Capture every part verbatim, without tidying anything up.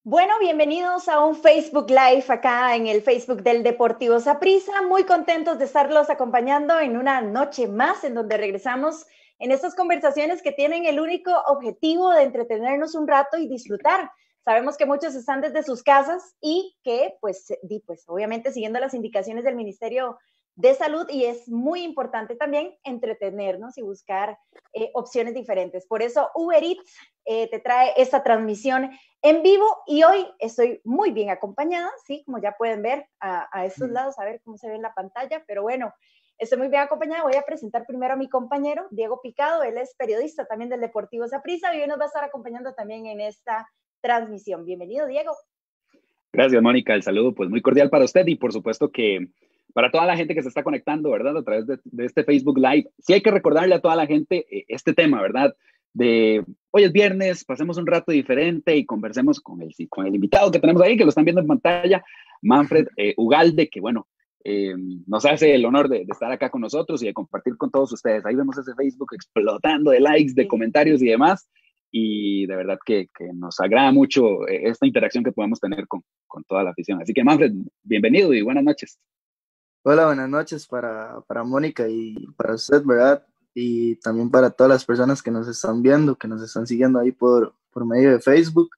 Bueno, bienvenidos a un Facebook Live acá en el Facebook del Deportivo Saprissa. Muy contentos de estarlos acompañando en una noche más en donde regresamos en estas conversaciones que tienen el único objetivo de entretenernos un rato y disfrutar. Sabemos que muchos están desde sus casas y que, pues, di, pues obviamente siguiendo las indicaciones del Ministerio de Salud, y es muy importante también entretenernos y buscar eh, opciones diferentes. Por eso Uber Eats eh, te trae esta transmisión en vivo y hoy estoy muy bien acompañada, ¿sí? Como ya pueden ver a, a estos lados, a ver cómo se ve en la pantalla, pero bueno, estoy muy bien acompañada. Voy a presentar primero a mi compañero, Diego Picado. Él es periodista también del Deportivo Saprissa y hoy nos va a estar acompañando también en esta transmisión. Bienvenido, Diego. Gracias, Mónica. El saludo, pues, muy cordial para usted y, por supuesto, que para toda la gente que se está conectando, ¿verdad? A través de, de este Facebook Live. Sí hay que recordarle a toda la gente eh, este tema, ¿verdad? De hoy es viernes, pasemos un rato diferente y conversemos con el, con el invitado que tenemos ahí, que lo están viendo en pantalla, Manfred eh, Ugalde, que, bueno, eh, nos hace el honor de, de estar acá con nosotros y de compartir con todos ustedes. Ahí vemos ese Facebook explotando de likes, de comentarios y demás. Y de verdad que, que nos agrada mucho esta interacción que podemos tener con, con toda la afición. Así que, Manfred, bienvenido y buenas noches. Hola, buenas noches para, para Mónica y para usted, ¿verdad? Y también para todas las personas que nos están viendo, que nos están siguiendo ahí por, por medio de Facebook,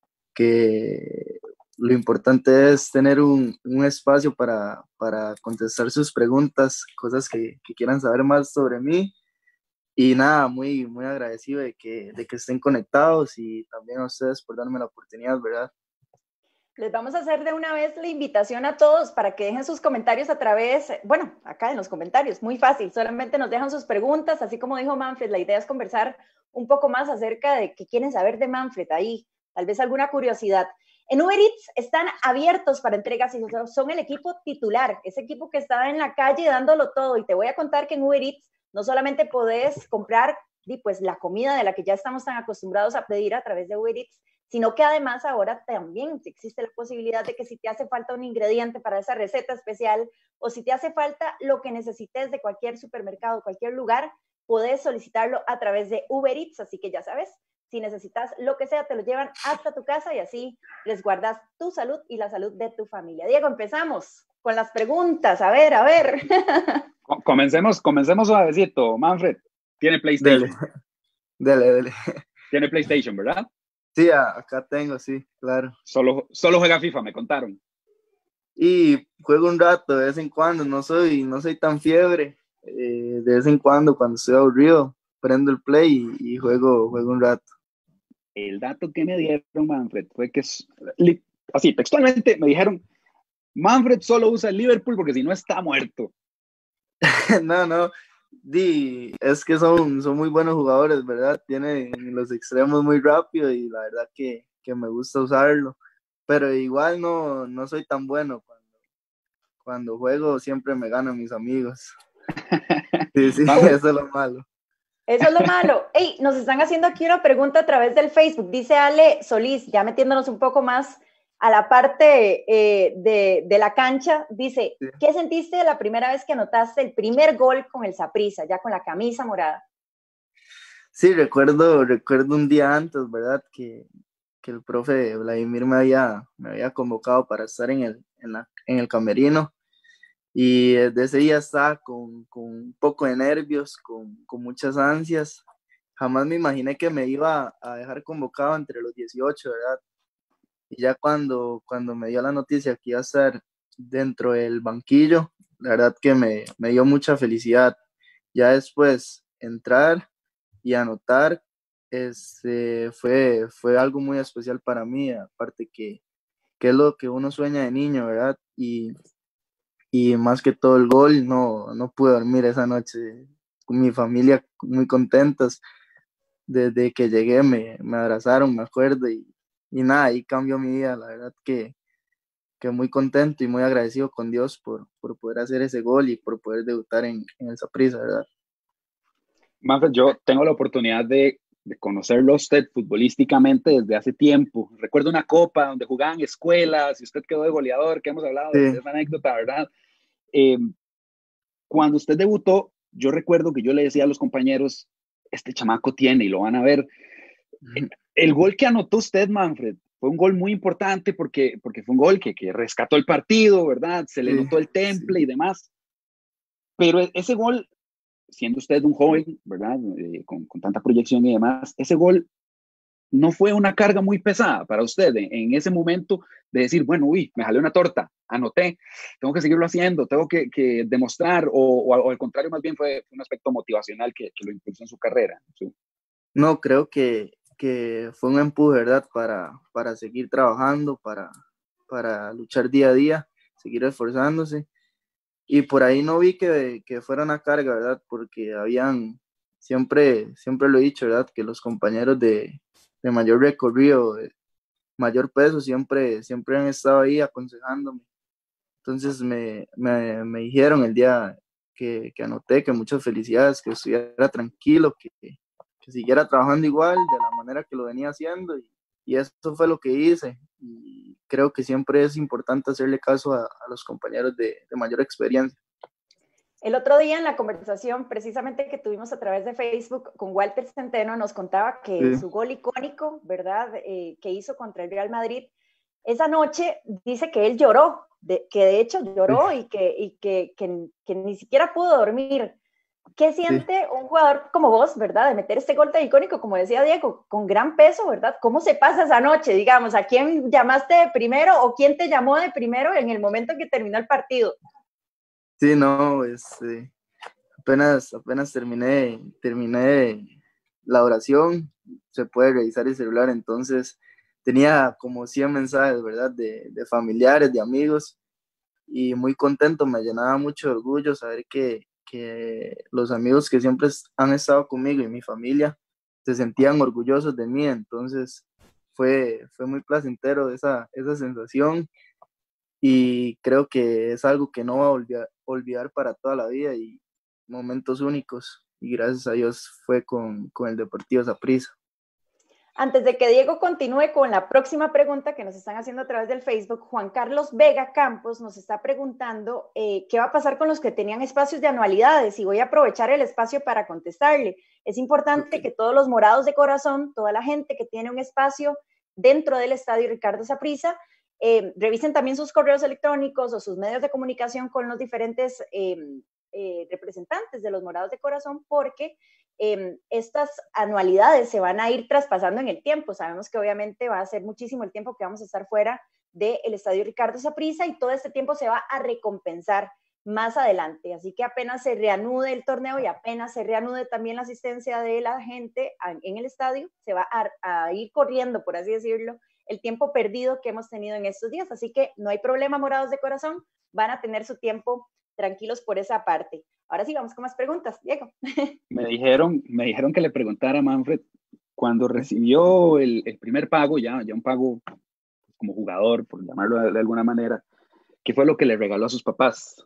que lo importante es tener un, un espacio para, para contestar sus preguntas, cosas que, que quieran saber más sobre mí. Y nada, muy, muy agradecido de que, de que estén conectados y también a ustedes por darme la oportunidad, ¿verdad? Les vamos a hacer de una vez la invitación a todos para que dejen sus comentarios a través, bueno, acá en los comentarios, muy fácil, solamente nos dejan sus preguntas, así como dijo Manfred, la idea es conversar un poco más acerca de qué quieren saber de Manfred ahí, tal vez alguna curiosidad. En Uber Eats están abiertos para entregas y son el equipo titular, ese equipo que está en la calle dándolo todo, y te voy a contar que en Uber Eats no solamente podés comprar pues, la comida de la que ya estamos tan acostumbrados a pedir a través de Uber Eats, sino que además ahora también existe la posibilidad de que si te hace falta un ingrediente para esa receta especial o si te hace falta lo que necesites de cualquier supermercado, cualquier lugar, puedes solicitarlo a través de Uber Eats, así que ya sabes, si necesitas lo que sea, te lo llevan hasta tu casa y así resguardas tu salud y la salud de tu familia. Diego, empezamos con las preguntas, a ver, a ver. Comencemos, comencemos suavecito. Manfred, tiene PlayStation. Dele, dele, dele. Tiene PlayStation, ¿verdad? Sí, acá tengo, sí, claro. Solo, solo juega FIFA, me contaron. Y juego un rato, de vez en cuando, no soy, no soy tan fiebre. Eh, de vez en cuando, cuando estoy aburrido, prendo el play y, y juego, juego un rato. El dato que me dieron, Manfred, fue que, así, textualmente me dijeron, Manfred solo usa el Liverpool porque si no está muerto. no, no, Di, es que son, son muy buenos jugadores, ¿verdad? Tienen los extremos muy rápido y la verdad que, que me gusta usarlo, pero igual no, no soy tan bueno. Cuando, cuando juego siempre me ganan mis amigos. Sí, sí, eso es lo malo. Eso es lo malo. Hey, nos están haciendo aquí una pregunta a través del Facebook. Dice Ale Solís, ya metiéndonos un poco más a la parte eh, de, de la cancha, dice, sí. ¿Qué sentiste la primera vez que anotaste el primer gol con el Saprissa, ya con la camisa morada? Sí, recuerdo, recuerdo un día antes, ¿verdad? Que, que el profe Vladimir me había, me había convocado para estar en el, en la, en el camerino. Y desde ese día estaba con, con un poco de nervios, con, con muchas ansias. Jamás me imaginé que me iba a dejar convocado entre los dieciocho, ¿verdad? Y ya cuando, cuando me dio la noticia que iba a estar dentro del banquillo, la verdad que me, me dio mucha felicidad. Ya después entrar y anotar este, fue, fue algo muy especial para mí, aparte que, que es lo que uno sueña de niño, ¿verdad? Y, y más que todo el gol, no, no pude dormir esa noche con mi familia muy contentos. Desde que llegué me, me abrazaron, me acuerdo, y, y nada, ahí cambió mi vida. La verdad que, que muy contento y muy agradecido con Dios por, por poder hacer ese gol y por poder debutar en, en el Saprissa, ¿verdad? Manfred, yo tengo la oportunidad de, de conocerlo a usted futbolísticamente desde hace tiempo. Recuerdo una copa donde jugaban escuelas y usted quedó de goleador, que hemos hablado sí. de esa anécdota, ¿verdad? Eh, cuando usted debutó, yo recuerdo que yo le decía a los compañeros, este chamaco tiene, y lo van a ver, el gol que anotó usted, Manfred, fue un gol muy importante porque, porque fue un gol que, que rescató el partido, ¿verdad? Se le Sí, notó el temple sí, y demás. Pero ese gol, siendo usted un joven, ¿verdad? Eh, con, con tanta proyección y demás, ese gol no fue una carga muy pesada para usted en, en ese momento de decir, bueno, uy, me jalé una torta, anoté, tengo que seguirlo haciendo, tengo que, que demostrar, o, o, o, al contrario, más bien fue un aspecto motivacional que, que lo impulsó en su carrera. Su... No, creo que, que fue un empuje, ¿verdad? Para, para seguir trabajando, para, para luchar día a día, seguir esforzándose. Y por ahí no vi que, que fuera una carga, ¿verdad? Porque habían, siempre, siempre lo he dicho, ¿verdad? Que los compañeros de, de mayor recorrido, de mayor peso, siempre, siempre han estado ahí aconsejándome. Entonces me, me, me dijeron el día que, que anoté que muchas felicidades, que estuviera tranquilo, que, que siguiera trabajando igual, de la manera que lo venía haciendo. Y, y eso fue lo que hice. Y creo que siempre es importante hacerle caso a, a los compañeros de, de mayor experiencia. El otro día en la conversación precisamente que tuvimos a través de Facebook con Walter Centeno nos contaba que Sí, su gol icónico, ¿verdad? Eh, que hizo contra el Real Madrid, esa noche dice que él lloró, de, que de hecho sí, lloró y, que, y que, que, que ni siquiera pudo dormir. ¿Qué sí. siente un jugador como vos, verdad? De meter este gol tan icónico, como decía Diego, con gran peso, ¿verdad? ¿Cómo se pasa esa noche, digamos? ¿A quién llamaste de primero o quién te llamó de primero en el momento en que terminó el partido? Sí, no, este, apenas, apenas terminé, terminé la oración, se puede revisar el celular, entonces tenía como cien mensajes, ¿verdad? De, de familiares, de amigos, y muy contento, me llenaba mucho de orgullo saber que, que los amigos que siempre han estado conmigo y mi familia se sentían orgullosos de mí, entonces fue, fue muy placentero esa, esa sensación y creo que es algo que no va a olvidar, olvidar para toda la vida y momentos únicos y gracias a Dios fue con, con el Deportivo Saprissa. Antes de que Diego continúe con la próxima pregunta que nos están haciendo a través del Facebook, Juan Carlos Vega Campos nos está preguntando eh, qué va a pasar con los que tenían espacios de anualidades y voy a aprovechar el espacio para contestarle. Es importante Okay. que todos los morados de corazón, toda la gente que tiene un espacio dentro del estadio Ricardo Saprissa, eh, revisen también sus correos electrónicos o sus medios de comunicación con los diferentes eh, eh, representantes de los morados de corazón porque eh, estas anualidades se van a ir traspasando en el tiempo. Sabemos que obviamente va a ser muchísimo el tiempo que vamos a estar fuera del estadio Ricardo Saprissa y todo este tiempo se va a recompensar más adelante. Así que apenas se reanude el torneo y apenas se reanude también la asistencia de la gente en el estadio, se va a, a ir corriendo, por así decirlo, el tiempo perdido que hemos tenido en estos días. Así que no hay problema, morados de corazón, van a tener su tiempo tranquilos por esa parte. Ahora sí, vamos con más preguntas. Diego. Me dijeron, me dijeron que le preguntara a Manfred cuando recibió el, el primer pago, ya, ya un pago como jugador, por llamarlo de, de alguna manera, ¿qué fue lo que le regaló a sus papás?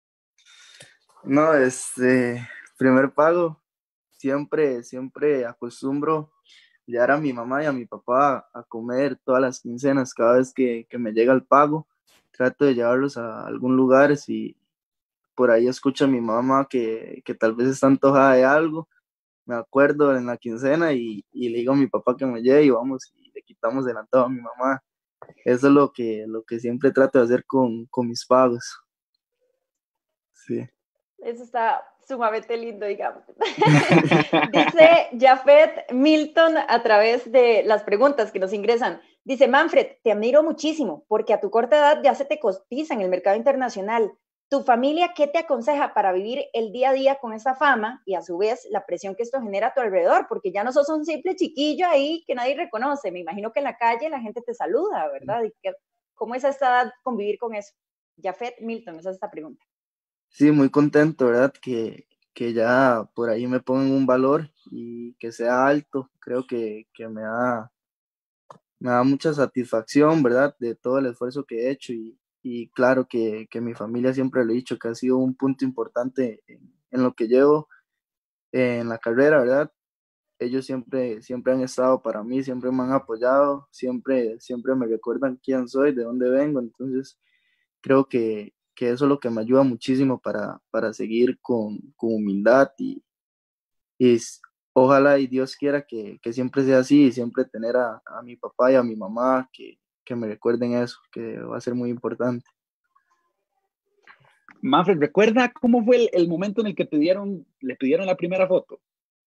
No, este, primer pago, siempre, siempre acostumbro llevar a mi mamá y a mi papá a comer todas las quincenas, cada vez que, que me llega el pago, trato de llevarlos a algún lugar, si por ahí escucho a mi mamá que, que tal vez está antojada de algo, me acuerdo en la quincena y, y le digo a mi papá que me lleve y vamos y le quitamos el antojo a mi mamá. Eso es lo que, lo que siempre trato de hacer con, con mis pagos. Sí. Eso está sumamente lindo, digamos. Dice Jafet Milton a través de las preguntas que nos ingresan. Dice, Manfred, te admiro muchísimo porque a tu corta edad ya se te cotiza en el mercado internacional. ¿Tu familia qué te aconseja para vivir el día a día con esa fama y a su vez la presión que esto genera a tu alrededor? Porque ya no sos un simple chiquillo ahí que nadie reconoce. Me imagino que en la calle la gente te saluda, ¿verdad? ¿Y que, cómo es a esta edad convivir con eso? Jafet Milton, esa es esta pregunta. Sí, muy contento, ¿verdad? Que, que ya por ahí me pongan un valor y que sea alto. Creo que, que me da, me da mucha satisfacción, ¿verdad? De todo el esfuerzo que he hecho y, y claro que, que mi familia siempre lo he dicho, que ha sido un punto importante en, en lo que llevo en la carrera, ¿verdad? Ellos siempre, siempre han estado para mí, siempre me han apoyado, siempre, siempre me recuerdan quién soy, de dónde vengo, entonces creo que, que eso es lo que me ayuda muchísimo para, para seguir con, con humildad y, y ojalá y Dios quiera que, que siempre sea así y siempre tener a, a mi papá y a mi mamá que, que me recuerden eso, que va a ser muy importante. Manfred, ¿recuerda cómo fue el, el momento en el que te dieron, le pidieron la primera foto?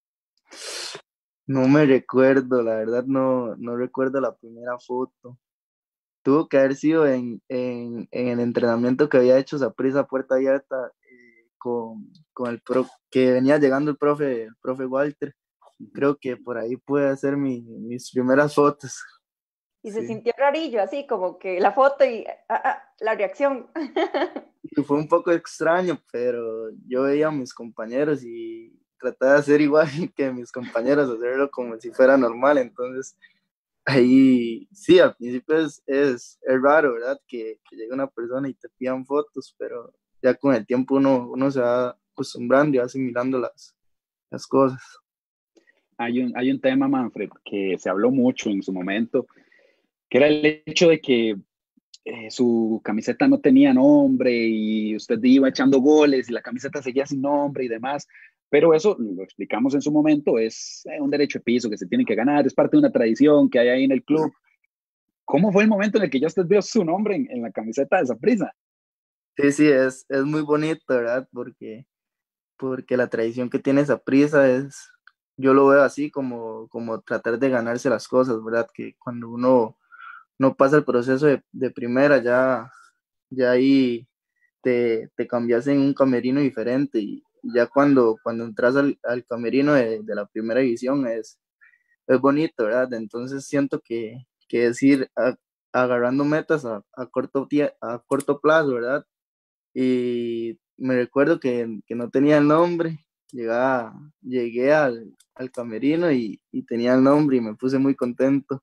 No me recuerdo, la verdad no, no recuerdo la primera foto. Tuvo que haber sido en, en, en el entrenamiento que había hecho Saprissa puerta abierta eh, con, con el pro, que venía llegando el profe, el profe Walter. Creo que por ahí puede hacer mi, mis primeras fotos. Y se Sí. sintió rarillo, así como que la foto y ah, ah, la reacción. Y fue un poco extraño, pero yo veía a mis compañeros y trataba de hacer igual que mis compañeros, hacerlo como si fuera normal. Entonces, ahí sí, al principio es, es, es raro, ¿verdad? Que, que llegue una persona y te pidan fotos, pero ya con el tiempo uno, uno se va acostumbrando y va asimilando las, las cosas. Hay un, hay un tema, Manfred, que se habló mucho en su momento, que era el hecho de que eh, su camiseta no tenía nombre y usted iba echando goles y la camiseta seguía sin nombre y demás. Pero eso, lo explicamos en su momento, es eh, un derecho de piso que se tiene que ganar, es parte de una tradición que hay ahí en el club. ¿Cómo fue el momento en el que ya usted vio su nombre en, en la camiseta de Saprissa? Sí, sí, es, es muy bonito, ¿verdad? Porque, porque la tradición que tiene Saprissa es, yo lo veo así como, como tratar de ganarse las cosas, ¿verdad? Que cuando uno no pasa el proceso de, de primera, ya, ya ahí te, te cambias en un camerino diferente y ya cuando, cuando entras al, al camerino de, de, la primera división es, es bonito, ¿verdad? Entonces siento que, que es ir a, agarrando metas a, a, corto tie, a corto plazo, ¿verdad? Y me recuerdo que, que no tenía el nombre, llegaba, llegué al, al camerino y, y tenía el nombre y me puse muy contento.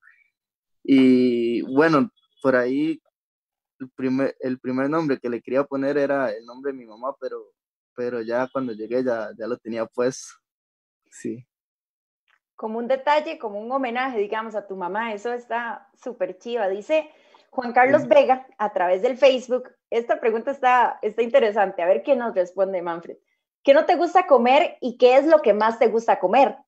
Y bueno, por ahí el primer, el primer nombre que le quería poner era el nombre de mi mamá, pero, pero ya cuando llegué ya, ya lo tenía puesto. Sí. Como un detalle, como un homenaje, digamos, a tu mamá, eso está súper chiva. Dice Juan Carlos Sí. Vega a través del Facebook, esta pregunta está, está interesante, a ver qué nos responde Manfred. ¿Qué no te gusta comer y qué es lo que más te gusta comer?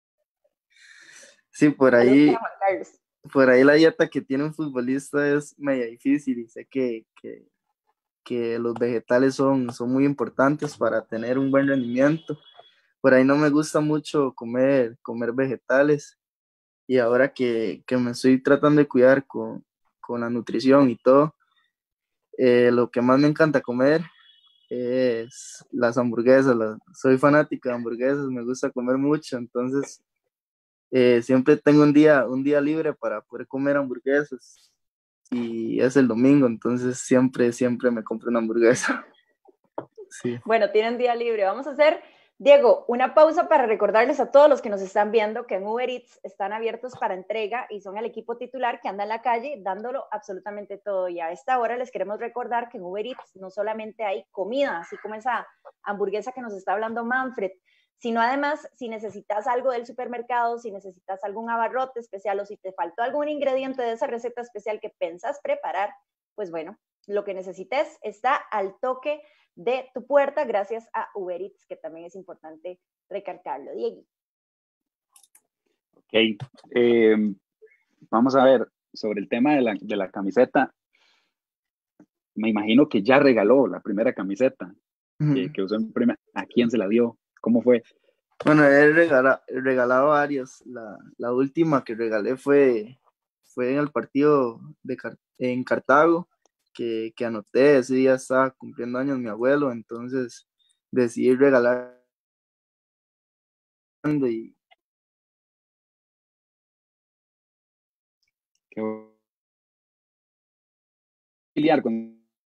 Sí, por Saludos para ahí, Juan Carlos. por ahí la dieta que tiene un futbolista es media difícil y sé que, que, que los vegetales son, son muy importantes para tener un buen rendimiento. Por ahí no me gusta mucho comer, comer vegetales y ahora que, que me estoy tratando de cuidar con, con la nutrición y todo, eh, lo que más me encanta comer es las hamburguesas. La, soy fanática de hamburguesas, me gusta comer mucho, entonces eh, siempre tengo un día, un día libre para poder comer hamburguesas y es el domingo, entonces siempre, siempre me compro una hamburguesa. Sí. Bueno, tienen día libre. Vamos a hacer, Diego, una pausa para recordarles a todos los que nos están viendo que en Uber Eats están abiertos para entrega y son el equipo titular que anda en la calle dándolo absolutamente todo. Y a esta hora les queremos recordar que en Uber Eats no solamente hay comida, así como esa hamburguesa que nos está hablando Manfred, sino además si necesitas algo del supermercado, si necesitas algún abarrote especial o si te faltó algún ingrediente de esa receta especial que pensás preparar, pues bueno, lo que necesites está al toque de tu puerta gracias a Uber Eats, que también es importante recalcarlo. Diego. Ok, eh, vamos a ver, sobre el tema de la, de la camiseta, me imagino que ya regaló la primera camiseta que, que usó en primera. ¿A quién se la dio? ¿Cómo fue? Bueno, he regalado, he regalado varios. La, la última que regalé fue, fue en el partido de, en Cartago, que, que anoté. Ese día estaba cumpliendo años mi abuelo, entonces decidí regalar. Y ¿Qué familiar con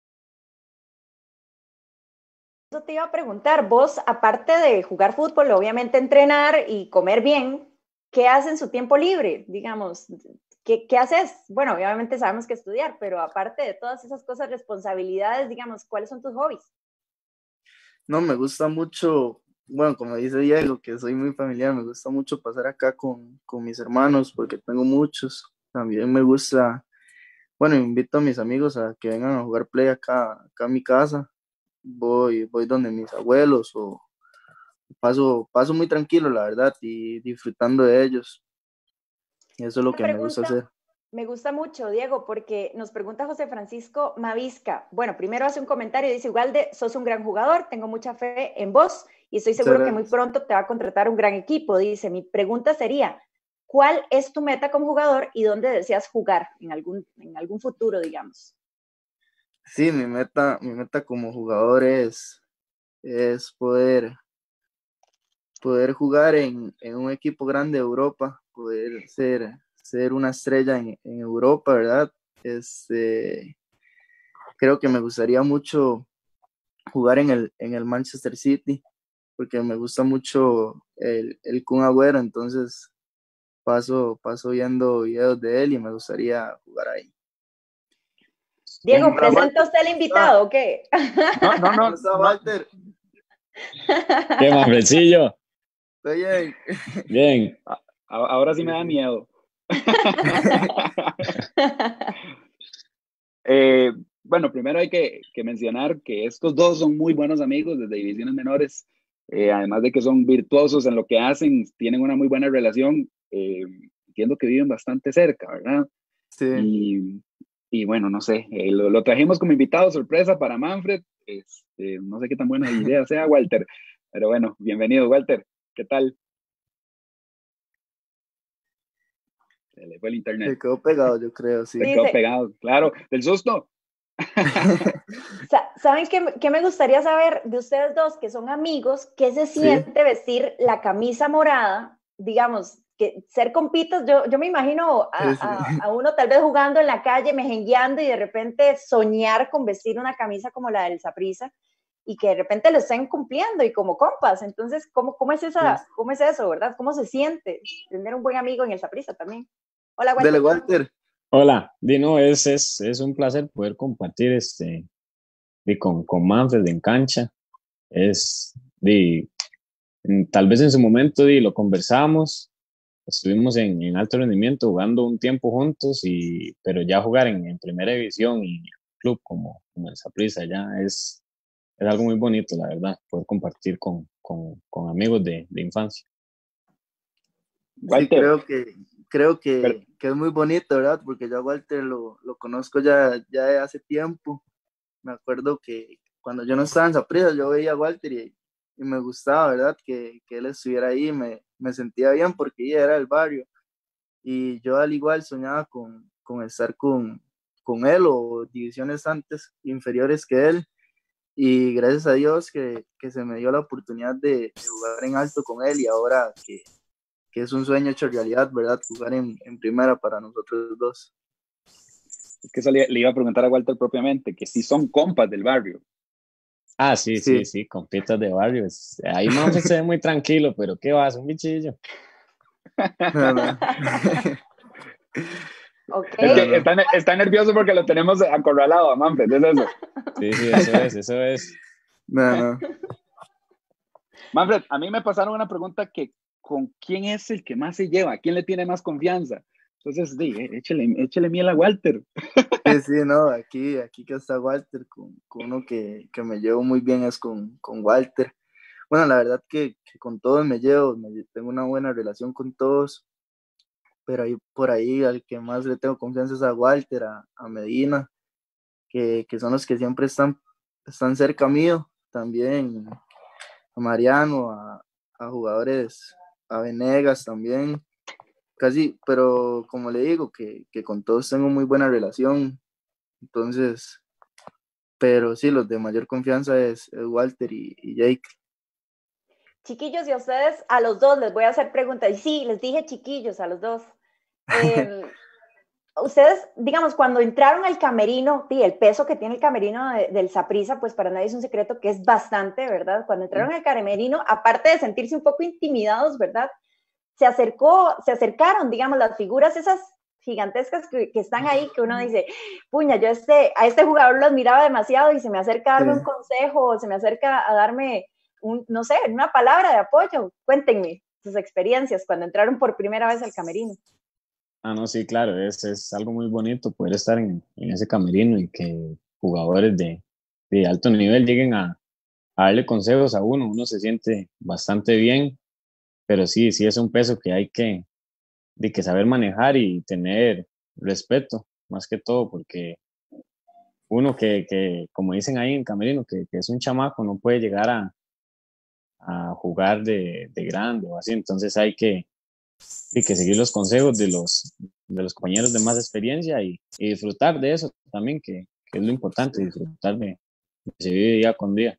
Eso te iba a preguntar, vos, aparte de jugar fútbol, obviamente entrenar y comer bien, ¿qué haces en su tiempo libre? Digamos, ¿qué, qué haces? Bueno, obviamente sabemos que estudiar, pero aparte de todas esas cosas, responsabilidades, digamos, ¿cuáles son tus hobbies? no, me gusta mucho, bueno, como dice Diego, que soy muy familiar, me gusta mucho pasar acá con, con mis hermanos, porque tengo muchos. También me gusta, bueno, invito a mis amigos a que vengan a jugar play acá, acá a mi casa. Voy, voy donde mis abuelos o, paso, paso muy tranquilo, la verdad, y disfrutando de ellos. Y eso es lo Esta que me gusta pregunta hacer. me gusta mucho, Diego, porque nos pregunta José Francisco Mavisca. Bueno, primero hace un comentario, dice, igual de, sos un gran jugador, tengo mucha fe en vos y estoy Muchas seguro que muy gracias. pronto te va a contratar un gran equipo. Dice, mi pregunta sería, ¿cuál es tu meta como jugador y dónde deseas jugar en algún, en algún futuro, digamos? Sí, mi meta, mi meta como jugador es, es poder, poder jugar en, en un equipo grande de Europa, poder ser, ser una estrella en, en Europa, ¿verdad? Este, creo que me gustaría mucho jugar en el, en el Manchester City, porque me gusta mucho el, el Kun Agüero, entonces paso, paso viendo videos de él y me gustaría jugar ahí. Diego, Hola, ¿presenta Walter. usted al Ah, invitado o qué? No, no, ¿cómo no, está, no. Walter? ¿Qué, Manfredcillo? ¿Estoy bien? Bien. A- Ahora sí me da Sí, sí. miedo. Eh, bueno, primero hay que, que mencionar que estos dos son muy buenos amigos desde divisiones menores. Eh, además de que son virtuosos en lo que hacen, tienen una muy buena relación. Eh, entiendo que viven bastante cerca, ¿verdad? Sí. Y, y bueno, no sé, eh, lo, lo trajimos como invitado sorpresa para Manfred. Este, no sé qué tan buena idea sea, Walter, pero bueno, bienvenido, Walter. ¿Qué tal? Se le fue el internet. Se quedó pegado, yo creo, sí. Se quedó Dice, pegado, claro, del susto. ¿saben qué, qué me gustaría saber de ustedes dos, que son amigos? ¿Qué se Sí, siente vestir la camisa morada? Digamos, que ser compitas, yo, yo me imagino a, sí, sí. a, a uno tal vez jugando en la calle, mejengueando y de repente soñar con vestir una camisa como la del Saprissa y que de repente lo estén cumpliendo y como compas. Entonces, ¿cómo, cómo, es esa, Sí. ¿cómo es eso, verdad? ¿Cómo se siente tener un buen amigo en el Saprissa también? Hola, Dele, Walter. Walter. Hola, Dino, es, es, es un placer poder compartir este, di, con, con Manfred en cancha. Es, di, mm, tal vez en su momento di, lo conversamos, estuvimos en, en alto rendimiento jugando un tiempo juntos, y, pero ya jugar en, en primera división y en club como, como el Saprissa ya es, es algo muy bonito, la verdad, poder compartir con, con, con amigos de, de infancia. Sí, Walter, creo que, creo pero, que, que es muy bonito, ¿verdad? Porque yo a Walter lo, lo conozco ya, ya de hace tiempo. Me acuerdo que cuando yo no estaba en Saprissa, yo veía a Walter y, y me gustaba, ¿verdad? Que, que él estuviera ahí, me, me sentía bien porque ella era del barrio. Y yo al igual soñaba con, con estar con, con él o divisiones antes, inferiores que él. Y gracias a Dios que, que se me dio la oportunidad de, de jugar en alto con él y ahora que, que es un sueño hecho realidad, ¿verdad? Jugar en, en primera para nosotros dos. es que eso le, le iba a preguntar a Walter propiamente, que si son compas del barrio. Ah, sí, sí, Sí. sí, compitas de barrio. es- Ahí Manfred se ve muy tranquilo, pero ¿qué vas? Un bichillo. No, no. Ok. Es que No, no. está, está nervioso porque lo tenemos acorralado a Manfred, es eso. Sí, sí, eso es, eso es. No, no. Manfred, a mí me pasaron una pregunta que ¿con quién es el que más se lleva? ¿Quién le tiene más confianza? Entonces, sí, échele, échele miel a Walter. Sí, sí, no, aquí, aquí que está Walter, con, con uno que, que me llevo muy bien es con, con Walter. Bueno, la verdad que, que con todos me llevo, me, tengo una buena relación con todos, pero ahí por ahí al que más le tengo confianza es a Walter, a, a Medina, que, que son los que siempre están, están cerca mío, también a Mariano, a, a jugadores, a Venegas también, casi, pero como le digo, que, que con todos tengo muy buena relación, entonces, pero sí, los de mayor confianza es, es Walter y, y Jake. Chiquillos, y a ustedes, a los dos les voy a hacer preguntas. Y sí, les dije chiquillos a los dos. Eh, ustedes, digamos, cuando entraron al camerino, sí, el peso que tiene el camerino de, del Saprissa, pues para nadie es un secreto que es bastante, ¿verdad? Cuando entraron al camerino, aparte de sentirse un poco intimidados, ¿verdad? Se acercó, se acercaron, digamos, las figuras esas gigantescas que, que están ahí, que uno dice, puña, yo este, a este jugador lo admiraba demasiado y se me acerca a darme Sí. un consejo, o se me acerca a darme, un, no sé, una palabra de apoyo. Cuéntenme sus experiencias cuando entraron por primera vez al camerino. Ah, no, sí, claro, es, es algo muy bonito poder estar en, en ese camerino y que jugadores de, de alto nivel lleguen a, a darle consejos a uno, uno se siente bastante bien, pero sí, sí es un peso que hay que, de que saber manejar y tener respeto, más que todo, porque uno que, que como dicen ahí en Camerino, que, que es un chamaco, no puede llegar a, a jugar de, de grande o así, entonces hay que, hay que seguir los consejos de los, de los compañeros de más experiencia y, y disfrutar de eso también, que, que es lo importante, disfrutar de, de seguir día con día.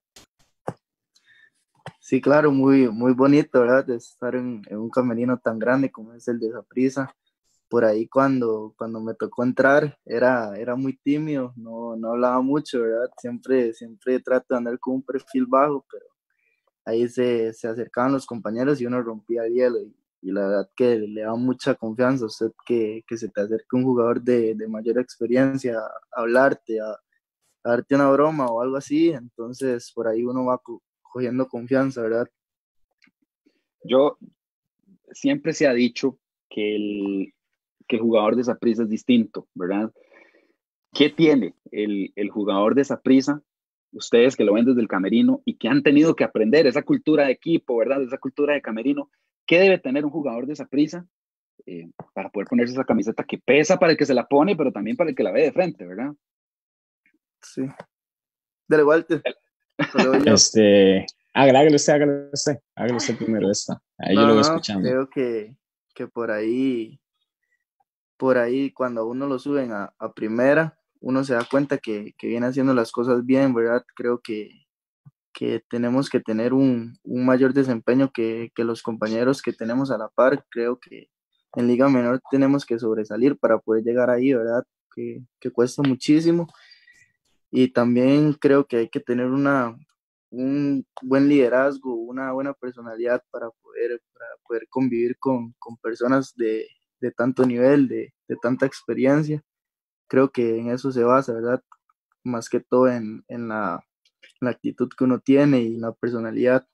Sí, claro, muy, muy bonito, ¿verdad? De estar en, en un camerino tan grande como es el de Saprissa. Por ahí cuando, cuando me tocó entrar era, era muy tímido, no, no hablaba mucho, ¿verdad? Siempre, siempre trato de andar con un perfil bajo, pero ahí se, se acercaban los compañeros y uno rompía el hielo y, y la verdad que le da mucha confianza a usted que, que se te acerque un jugador de, de mayor experiencia a, a hablarte, a, a darte una broma o algo así, entonces por ahí uno va co- cogiendo confianza, ¿verdad? Yo siempre se ha dicho que el, que el jugador de Saprissa es distinto, ¿verdad? ¿Qué tiene el, el jugador de Saprissa, ustedes que lo ven desde el camerino y que han tenido que aprender esa cultura de equipo, ¿verdad? Esa cultura de camerino, ¿qué debe tener un jugador de Saprissa eh, para poder ponerse esa camiseta que pesa para el que se la pone, pero también para el que la ve de frente, ¿verdad? Sí. Dale, Walter, o le doy yo. Este, hágalo usted, hágalo usted, hágalo usted primero esta, ahí yo lo No, voy no, escuchando. creo que, que por ahí, por ahí cuando uno lo suben a, a primera, uno se da cuenta que, que viene haciendo las cosas bien, ¿verdad? Creo que, que tenemos que tener un, un mayor desempeño que, que los compañeros que tenemos a la par. Creo que en Liga Menor tenemos que sobresalir para poder llegar ahí, ¿verdad? Que, que cuesta muchísimo. Y también creo que hay que tener una, un buen liderazgo, una buena personalidad para poder, para poder convivir con, con personas de, de tanto nivel, de, de tanta experiencia. Creo que en eso se basa, ¿verdad? Más que todo en, en la, la actitud que uno tiene y la personalidad.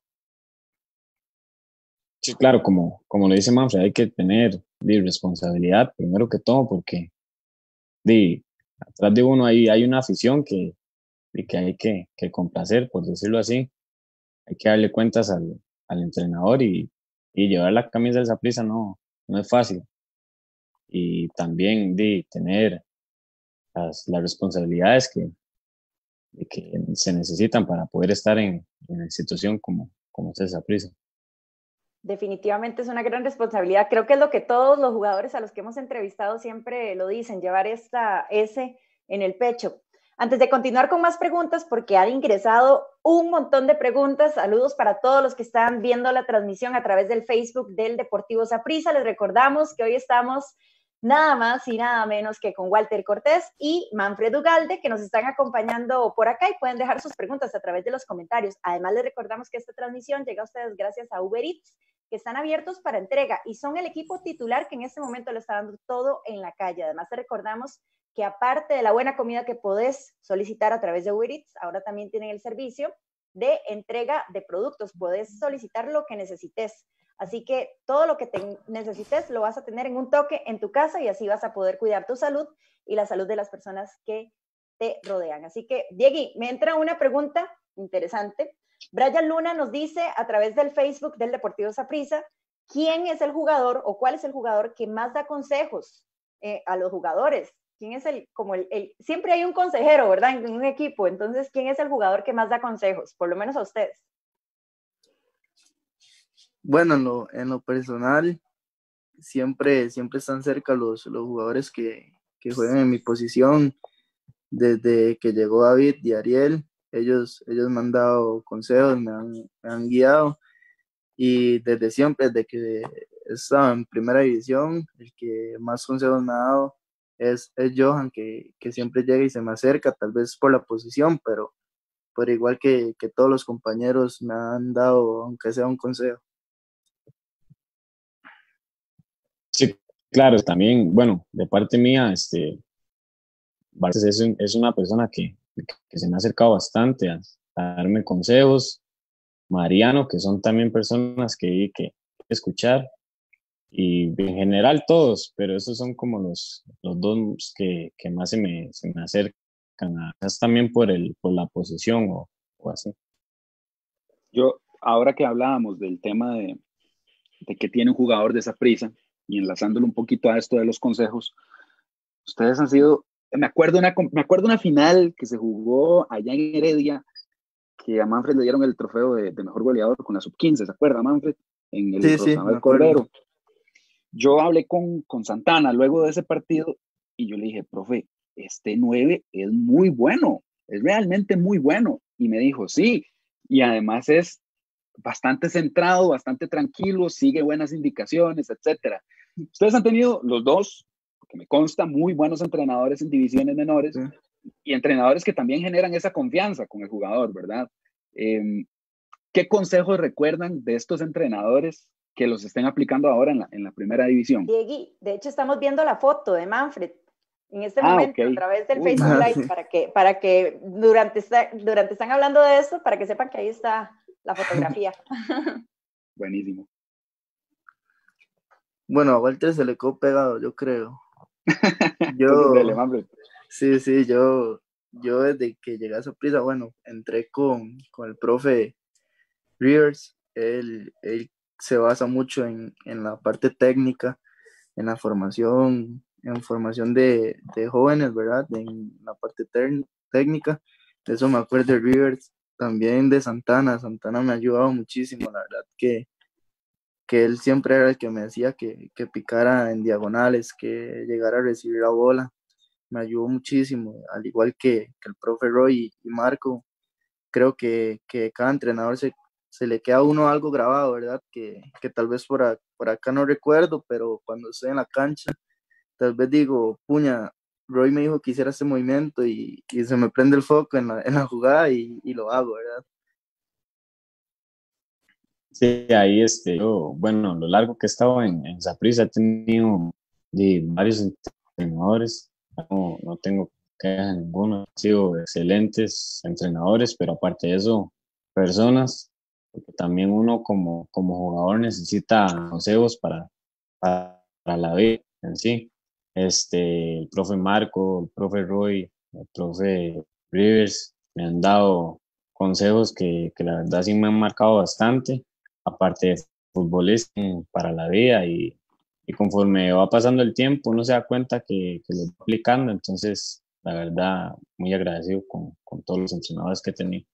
Sí, claro, como, como le dice Manfred, hay que tener di, responsabilidad primero que todo, porque di, atrás de uno hay, hay una afición que, di, que hay que, que complacer, por decirlo así. Hay que darle cuentas al, al entrenador y, y llevar la camisa de esa prisa no, no es fácil. Y también di, tener las, las responsabilidades que, de que se necesitan para poder estar en, en la institución como, como es esa prisa. Definitivamente es una gran responsabilidad. Creo que es lo que todos los jugadores a los que hemos entrevistado siempre lo dicen, llevar esta S en el pecho. Antes de continuar con más preguntas, porque han ingresado un montón de preguntas, saludos para todos los que están viendo la transmisión a través del Facebook del Deportivo Saprissa. Les recordamos que hoy estamos nada más y nada menos que con Walter Cortés y Manfred Ugalde, que nos están acompañando por acá y pueden dejar sus preguntas a través de los comentarios. Además, les recordamos que esta transmisión llega a ustedes gracias a Uber Eats, que están abiertos para entrega y son el equipo titular que en este momento lo está dando todo en la calle. Además, te recordamos que aparte de la buena comida que podés solicitar a través de Uber Eats, ahora también tienen el servicio de entrega de productos. Podés solicitar lo que necesites. Así que todo lo que te necesites lo vas a tener en un toque en tu casa y así vas a poder cuidar tu salud y la salud de las personas que te rodean. Así que, Diegui, me entra una pregunta interesante. Brian Luna nos dice a través del Facebook del Deportivo Saprissa, ¿quién es el jugador o cuál es el jugador que más da consejos eh, a los jugadores? ¿Quién es el, como el, el, siempre hay un consejero, ¿verdad? En un equipo, entonces, ¿quién es el jugador que más da consejos? Por lo menos a ustedes. Bueno, en lo, en lo personal, siempre, siempre están cerca los, los jugadores que, que juegan en mi posición. Desde que llegó David y Ariel, ellos, ellos me han dado consejos, me han, me han guiado. Y desde siempre, desde que he estado en primera división, el que más consejos me ha dado es, es Johan, que, que siempre llega y se me acerca, tal vez por la posición, pero, pero igual que, que todos los compañeros me han dado, aunque sea un consejo. Sí, claro, también, bueno, de parte mía, este, Barces es, un- es una persona que, que se me ha acercado bastante a, a darme consejos. Mariano, que son también personas que, que hay que escuchar, y en general todos, pero esos son como los, los dos que, que más se me, se me acercan, a, quizás también por, el, por la posición o, o así. Yo, ahora que hablábamos del tema de, de que tiene un jugador de Saprissa y enlazándolo un poquito a esto de los consejos, ustedes han sido, me acuerdo una, me acuerdo una final que se jugó allá en Heredia, que a Manfred le dieron el trofeo de, de mejor goleador con la sub quince, ¿se acuerda, Manfred? En el Sí, sí, me Rosamel acuerdo. Cordero. Yo hablé con, con Santana luego de ese partido y yo le dije, profe, este nueve es muy bueno, es realmente muy bueno. Y me dijo, sí, y además es bastante centrado, bastante tranquilo, sigue buenas indicaciones, etcétera. Ustedes han tenido los dos, que me consta, muy buenos entrenadores en divisiones menores Sí. y entrenadores que también generan esa confianza con el jugador, ¿verdad? Eh, ¿Qué consejos recuerdan de estos entrenadores que los estén aplicando ahora en la, en la primera división? Diego, de hecho estamos viendo la foto de Manfred en este Ah, momento ok. a través del Uy, Facebook Ah, Live sí. para que, para que durante, esta, durante están hablando de esto, para que sepan que ahí está la fotografía. buenísimo. Bueno, a Walter se le quedó pegado, yo creo. Entonces, Yo, dele, Manfred. sí, sí, yo, yo desde que llegué a Saprissa, bueno, entré con, con el profe Rivers. Él, él se basa mucho en, en la parte técnica, en la formación, en formación de, de jóvenes, ¿verdad? En la parte ter- técnica. De eso me acuerdo de Rivers, también de Santana. Santana me ha ayudado muchísimo, la verdad que, que él siempre era el que me decía que, que picara en diagonales, que llegara a recibir la bola. Me ayudó muchísimo, al igual que, que el profe Roy y, y Marco. Creo que, que cada entrenador se, se le queda a uno algo grabado, ¿verdad? Que, que tal vez por, a- por acá no recuerdo, pero cuando estoy en la cancha, tal vez digo, puña, Roy me dijo que hiciera este movimiento y, y se me prende el foco en la, en la jugada y, y lo hago, ¿verdad? Sí, ahí este, yo, bueno, lo largo que he estado en, en Saprissa he tenido de varios entrenadores, no, no tengo queja ninguno, han sido excelentes entrenadores, pero aparte de eso, personas, porque también uno como, como jugador necesita consejos para, para, para la vida en sí. Este, el profe Marco, el profe Roy, el profe Rivers me han dado consejos que, que la verdad sí me han marcado bastante aparte de futbolista para la vida y, y conforme va pasando el tiempo uno se da cuenta que, que lo va aplicando, entonces la verdad muy agradecido con, con todos los entrenadores que he tenido.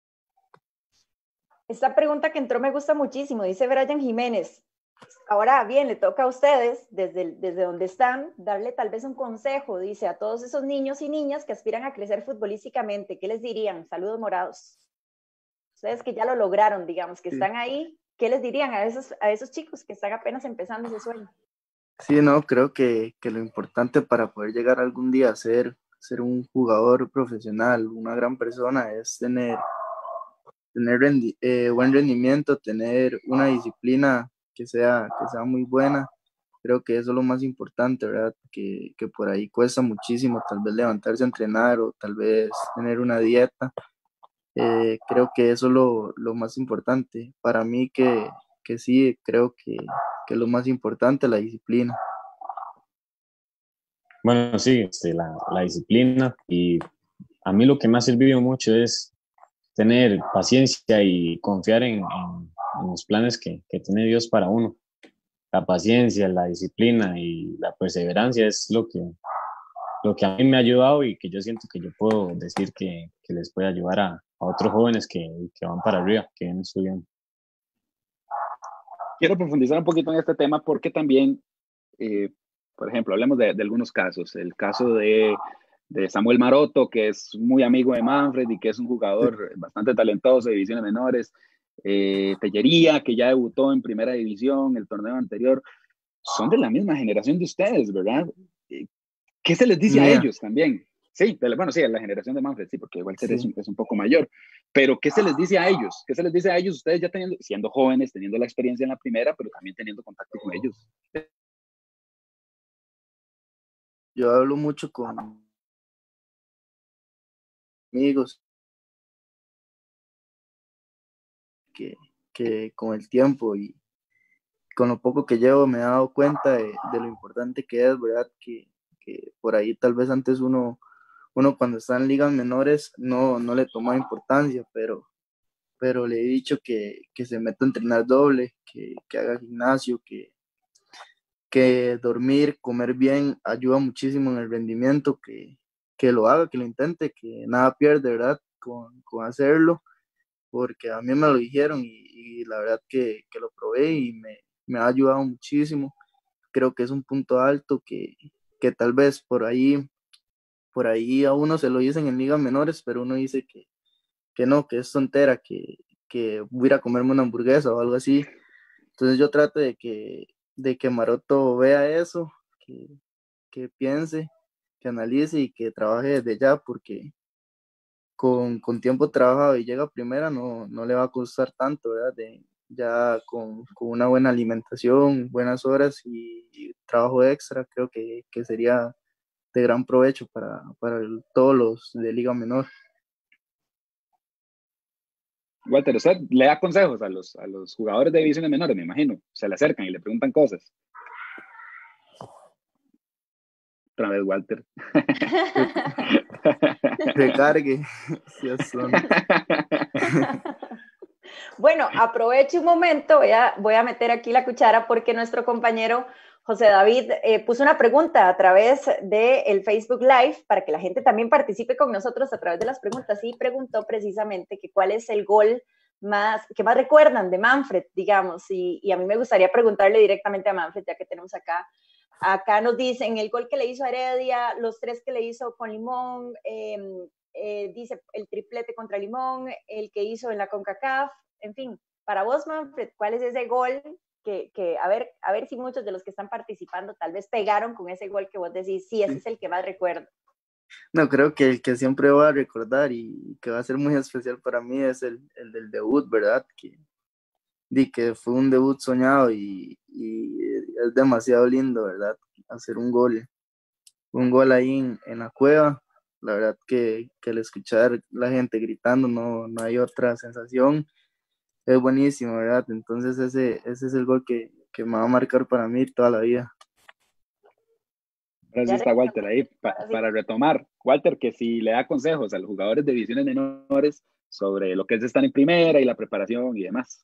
Esta pregunta que entró me gusta muchísimo, dice Brian Jiménez. Ahora bien, le toca a ustedes, desde, desde donde están, darle tal vez un consejo, dice, a todos esos niños y niñas que aspiran a crecer futbolísticamente. ¿Qué les dirían? Saludos morados. Ustedes que ya lo lograron, digamos, que Sí, están ahí, ¿qué les dirían a esos, a esos chicos que están apenas empezando ese sueño? sí, no, creo que, que lo importante para poder llegar algún día a ser, ser un jugador profesional, una gran persona, es tener, tener rendi- eh, buen rendimiento, tener una disciplina que sea, que sea muy buena. Creo que eso es lo más importante, ¿verdad? Que, que por ahí cuesta muchísimo, tal vez levantarse a entrenar o tal vez tener una dieta. Eh, creo que eso es lo, lo más importante. Para mí que, que sí, creo que, que es lo más importante, la disciplina. Bueno, sí, este, la, la disciplina y a mí lo que me ha servido mucho es tener paciencia y confiar en, en, en los planes que, que tiene Dios para uno. La paciencia, la disciplina y la perseverancia es lo que, lo que a mí me ha ayudado y que yo siento que yo puedo decir que, que les puede ayudar a, a otros jóvenes que, que van para arriba, que vienen estudiando. Quiero profundizar un poquito en este tema porque también, eh, por ejemplo, hablemos de, de algunos casos. El caso de, de Samuel Maroto, que es muy amigo de Manfred y que es un jugador bastante talentoso de divisiones menores. Eh, Tellería, que ya debutó en primera división el torneo anterior. Son de la misma generación de ustedes, ¿verdad? Eh, ¿Qué se les dice a Mía, ellos también? Sí, de la- bueno, sí, a la generación de Manfred, sí, porque Walter es sí. un, es un poco mayor. Pero ¿qué se les dice a ellos? ¿Qué se les dice a ellos ustedes ya teniendo, siendo jóvenes, teniendo la experiencia en la primera, pero también teniendo contacto con ellos? Yo hablo mucho con amigos que, que con el tiempo y con lo poco que llevo me he dado cuenta de, de lo importante que es, ¿verdad? Que, que por ahí tal vez antes uno, uno cuando está en ligas menores no, no le toma importancia, pero pero le he dicho que, que se meta a entrenar doble, que, que haga gimnasio, que, que dormir, comer bien ayuda muchísimo en el rendimiento, que, que lo haga, que lo intente, que nada pierde, ¿verdad? Con, con hacerlo, porque a mí me lo dijeron y, y la verdad que, que lo probé y me, me ha ayudado muchísimo. Creo que es un punto alto que, que tal vez por ahí, por ahí a uno se lo dicen en ligas menores, pero uno dice que, que no, que es tontera, que, que voy a ir a comerme una hamburguesa o algo así. Entonces yo trato de que, de que Maroto vea eso, que, que piense, que analice y que trabaje desde ya, porque con, con tiempo trabajado y llega a primera no, no le va a costar tanto, ¿verdad? De, ya con, con una buena alimentación, buenas horas y, y trabajo extra, creo que, que sería de gran provecho para, para el- todos los de Liga Menor. Walter, usted le da consejos a los, a los jugadores de divisiones menores, me imagino. Se le acercan y le preguntan cosas. Otra vez, Walter. Recargue. Sí, son. Bueno, aprovecho un momento, voy a, voy a meter aquí la cuchara porque nuestro compañero José David eh, puso una pregunta a través del Facebook Live para que la gente también participe con nosotros a través de las preguntas y preguntó precisamente que cuál es el gol más, que más recuerdan de Manfred, digamos, y, y a mí me gustaría preguntarle directamente a Manfred, ya que tenemos acá. Acá nos dicen el gol que le hizo a Heredia, los tres que le hizo con Limón, eh, eh, dice el triplete contra Limón, el que hizo en la CONCACAF, en fin, para vos, Manfred, ¿cuál es ese gol que, que a, ver, a ver si muchos de los que están participando tal vez pegaron con ese gol que vos decís, sí, ese es el que más recuerdo? No, creo que el que siempre voy a recordar y que va a ser muy especial para mí es el, el del debut, ¿verdad? Que, di que fue un debut soñado y, y es demasiado lindo, ¿verdad? Hacer un gol, un gol ahí en, en la cueva. La verdad que, que al escuchar la gente gritando no, no hay otra sensación. Es buenísimo, ¿verdad? Entonces ese, ese es el gol que, que me va a marcar para mí toda la vida. Ahora sí está Walter ahí pa, para retomar. Walter, que si le da consejos a los jugadores de divisiones menores sobre lo que es estar en primera y la preparación y demás.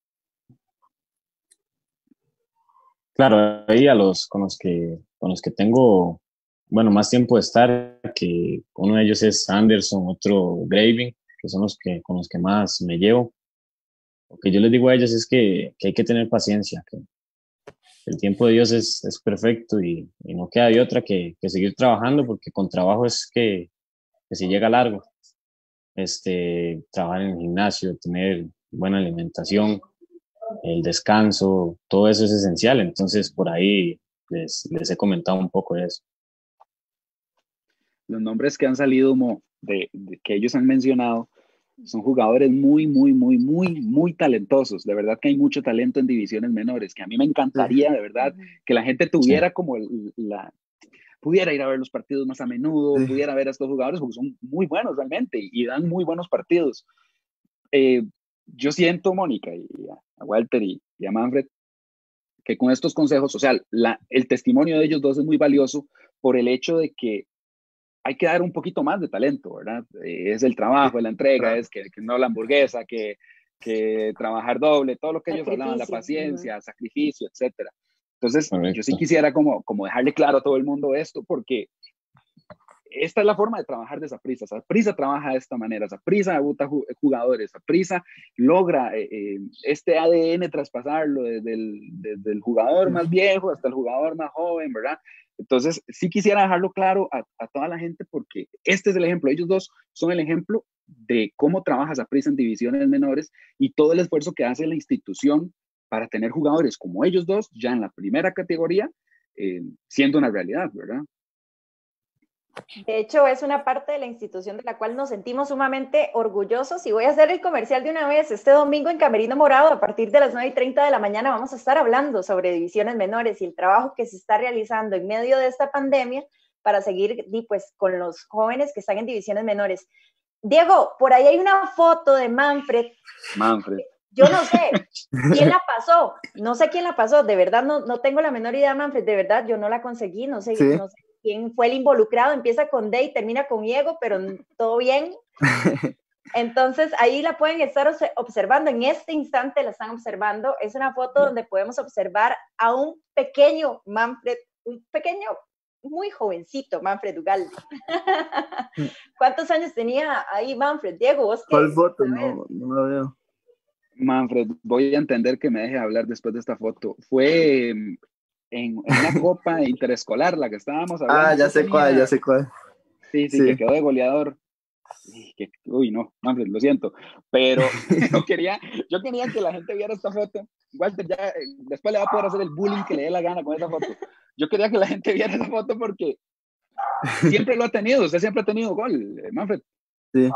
Claro, ahí a los con los que con los que tengo, bueno, más tiempo de estar, que uno de ellos es Anderson, otro Graving, que son los que con los que más me llevo. Lo que yo les digo a ellos es que, que hay que tener paciencia, que el tiempo de Dios es, es perfecto y, y no queda de otra que, que seguir trabajando, porque con trabajo es que, que se llega largo. Este, trabajar en el gimnasio, tener buena alimentación, el descanso, todo eso es esencial. Entonces, por ahí les, les he comentado un poco de eso. Los nombres que han salido Mo, de, de que ellos han mencionado son jugadores muy, muy, muy, muy, muy talentosos. De verdad que hay mucho talento en divisiones menores, que a mí me encantaría, de verdad, que la gente tuviera sí. como la... pudiera ir a ver los partidos más a menudo, sí. pudiera ver a estos jugadores, porque son muy buenos realmente y dan muy buenos partidos. Eh, yo siento, Mónica, y a Walter y, y a Manfred, que con estos consejos, o sea, la, el testimonio de ellos dos es muy valioso por el hecho de que hay que dar un poquito más de talento, ¿verdad? Eh, es el trabajo, es la entrega, es que, que no la hamburguesa, que, que trabajar doble, todo lo que ellos hablaban, la paciencia, uh-huh. sacrificio, etcétera. Entonces, Correcto. yo sí quisiera como, como dejarle claro a todo el mundo esto, porque esta es la forma de trabajar de Saprissa. Saprissa trabaja de esta manera, Saprissa aguta jugadores, Saprissa logra eh, eh, este A D N traspasarlo desde el, desde el jugador más viejo hasta el jugador más joven, ¿verdad? Entonces, sí quisiera dejarlo claro a, a toda la gente porque este es el ejemplo. Ellos dos son el ejemplo de cómo trabaja Saprissa en divisiones menores y todo el esfuerzo que hace la institución para tener jugadores como ellos dos ya en la primera categoría, eh, siendo una realidad, ¿verdad? De hecho, es una parte de la institución de la cual nos sentimos sumamente orgullosos y voy a hacer el comercial de una vez. Este domingo en Camerino Morado, a partir de las nueve y treinta de la mañana, vamos a estar hablando sobre divisiones menores y el trabajo que se está realizando en medio de esta pandemia para seguir pues, con los jóvenes que están en divisiones menores. Diego, por ahí hay una foto de Manfred. Manfred. Yo no sé quién la pasó, no sé quién la pasó, de verdad no, no tengo la menor idea, Manfred, de verdad yo no la conseguí, no sé, ¿Sí? no sé quién fue el involucrado, empieza con D y termina con Diego, pero todo bien. Entonces, ahí la pueden estar observando, en este instante la están observando. Es una foto donde podemos observar a un pequeño Manfred, un pequeño, muy jovencito Manfred Ugalde. ¿Cuántos años tenía ahí Manfred? Diego, ¿vos qué? ¿Cuál foto? No, no la veo. Manfred, voy a entender que me deje hablar después de esta foto. Fue en, en una copa interescolar la que estábamos hablando. Ah, ya sé tenía... cuál, ya sé cuál. Sí, sí, sí, que quedó de goleador. Que, uy, no, Manfred, lo siento, pero yo quería, yo quería que la gente viera esta foto. Walter ya después le va a poder hacer el bullying que le dé la gana con esa foto. Yo quería que la gente viera esa foto porque siempre lo ha tenido, usted siempre ha tenido gol, Manfred. Sí.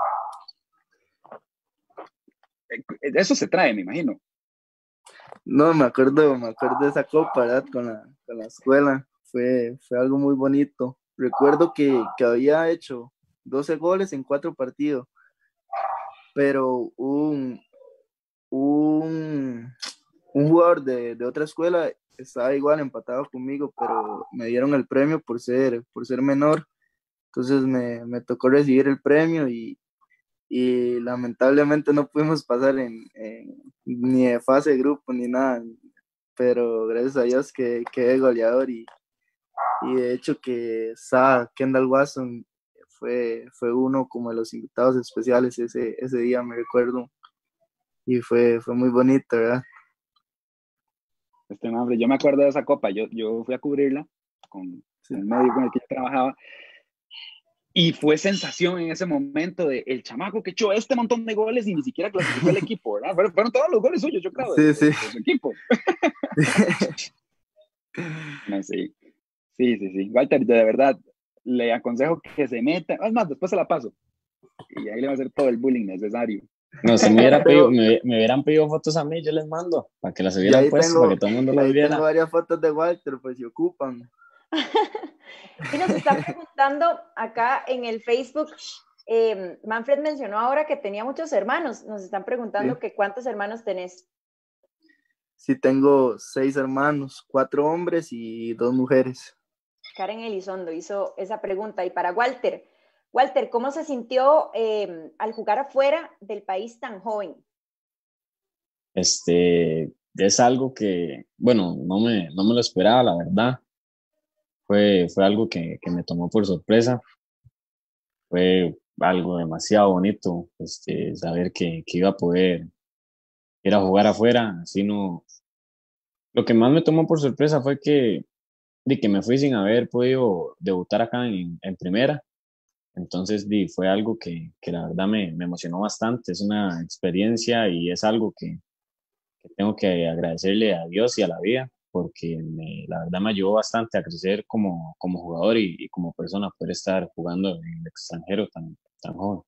Eso se trae, me imagino. No, me acuerdo, me acuerdo de esa copa, ¿verdad? Con la, con la escuela. Fue, fue algo muy bonito. Recuerdo que, que había hecho doce goles en cuatro partidos, pero un, un, un jugador de, de otra escuela estaba igual empatado conmigo, pero me dieron el premio por ser, por ser menor. Entonces me, me tocó recibir el premio y, y lamentablemente no pudimos pasar en, en, ni de fase de grupo ni nada, pero gracias a Dios que quedé goleador y, y de hecho que Sa Kendall Watson fue, fue uno como de los invitados especiales ese, ese día, me recuerdo, y fue, fue muy bonito, ¿verdad? Este Manfred, yo me acuerdo de esa copa, yo, yo fui a cubrirla con, sí. con el medio con el que yo trabajaba. Y fue sensación en ese momento de el chamaco que echó este montón de goles y ni siquiera clasificó el equipo, ¿verdad? Fueron, fueron todos los goles suyos, yo creo, sí, de, sí. de, de su equipo. No, sí. sí, sí, sí. Walter, de verdad, le aconsejo que se meta. Es más, después se la paso. Y ahí le va a hacer todo el bullying necesario. No, si me, hubiera pedido, me, me hubieran pedido fotos a mí, yo les mando, para que las hubieran puesto, tengo, para que todo el mundo las ahí viera. Tengo varias fotos de Walter, pues si ocupan. Y nos están preguntando acá en el Facebook, eh, Manfred mencionó ahora que tenía muchos hermanos, nos están preguntando sí. que cuántos hermanos tenés. Sí, tengo seis hermanos, cuatro hombres y dos mujeres. Karen Elizondo hizo esa pregunta. Y para Walter, Walter, ¿cómo se sintió eh, al jugar afuera del país tan joven? Este, es algo que, bueno, no me, no me lo esperaba, la verdad. Fue, fue algo que, que me tomó por sorpresa. Fue algo demasiado bonito, este, saber que, que iba a poder ir a jugar afuera. Así no. Lo que más me tomó por sorpresa fue que, de que me fui sin haber podido debutar acá en, en primera. Entonces di, fue algo que, que la verdad me, me emocionó bastante. Es una experiencia y es algo que, que tengo que agradecerle a Dios y a la vida, porque me, la verdad me ayudó bastante a crecer como, como jugador y, y como persona, poder estar jugando en el extranjero tan, tan joven.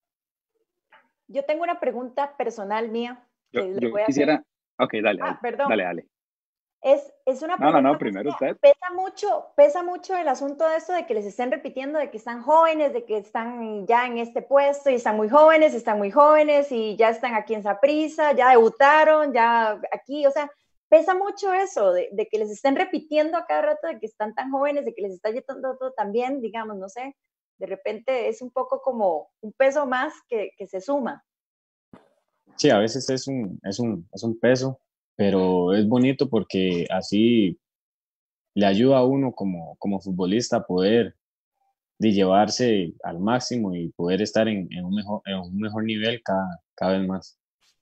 Yo tengo una pregunta personal mía. Yo, que yo voy a quisiera... hacer. Ok, dale, dale. Ah, perdón. Dale, dale. Es, es una pregunta. No, no, no, pues, primero usted. Pesa mucho, pesa mucho el asunto de esto de que les estén repitiendo de que están jóvenes, de que están ya en este puesto y están muy jóvenes, están muy jóvenes y ya están aquí en Saprissa, ya debutaron, ya aquí, o sea, pesa mucho eso de, de que les estén repitiendo a cada rato de que están tan jóvenes, de que les está yendo todo tan bien, digamos, no sé, de repente es un poco como un peso más que, que se suma. Sí, a veces es un, es un, es un peso, pero es bonito porque así le ayuda a uno como, como futbolista a poder de llevarse al máximo y poder estar en, en, un, mejor, en un mejor nivel cada, cada vez más.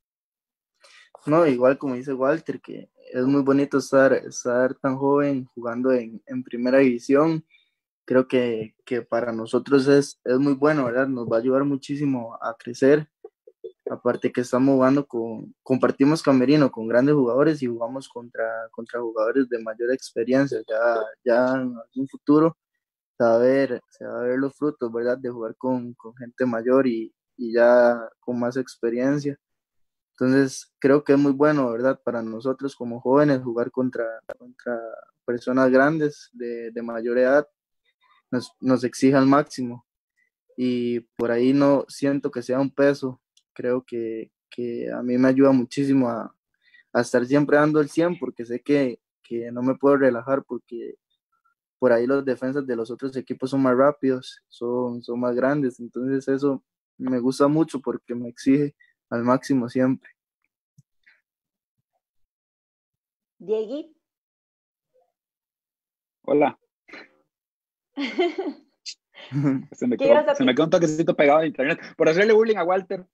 No, igual como dice Walter, que es muy bonito estar, estar tan joven jugando en, en primera división. Creo que, que para nosotros es, es muy bueno, ¿verdad? Nos va a ayudar muchísimo a crecer. Aparte que estamos jugando con, compartimos camerino con grandes jugadores y jugamos contra, contra jugadores de mayor experiencia. Ya, ya en algún futuro se va a ver, se va a ver los frutos, ¿verdad? De jugar con, con gente mayor y, y ya con más experiencia. Entonces creo que es muy bueno, ¿verdad? Para nosotros como jóvenes jugar contra, contra personas grandes de, de mayor edad nos, nos exige al máximo. Y por ahí no siento que sea un peso. Creo que, que a mí me ayuda muchísimo a, a estar siempre dando el cien porque sé que, que no me puedo relajar porque por ahí los defensas de los otros equipos son más rápidos, son, son más grandes, entonces eso me gusta mucho porque me exige al máximo siempre. Diegui. Hola. Se me, quedó, se me quedó un toquecito pegado de internet por hacerle bullying a Walter.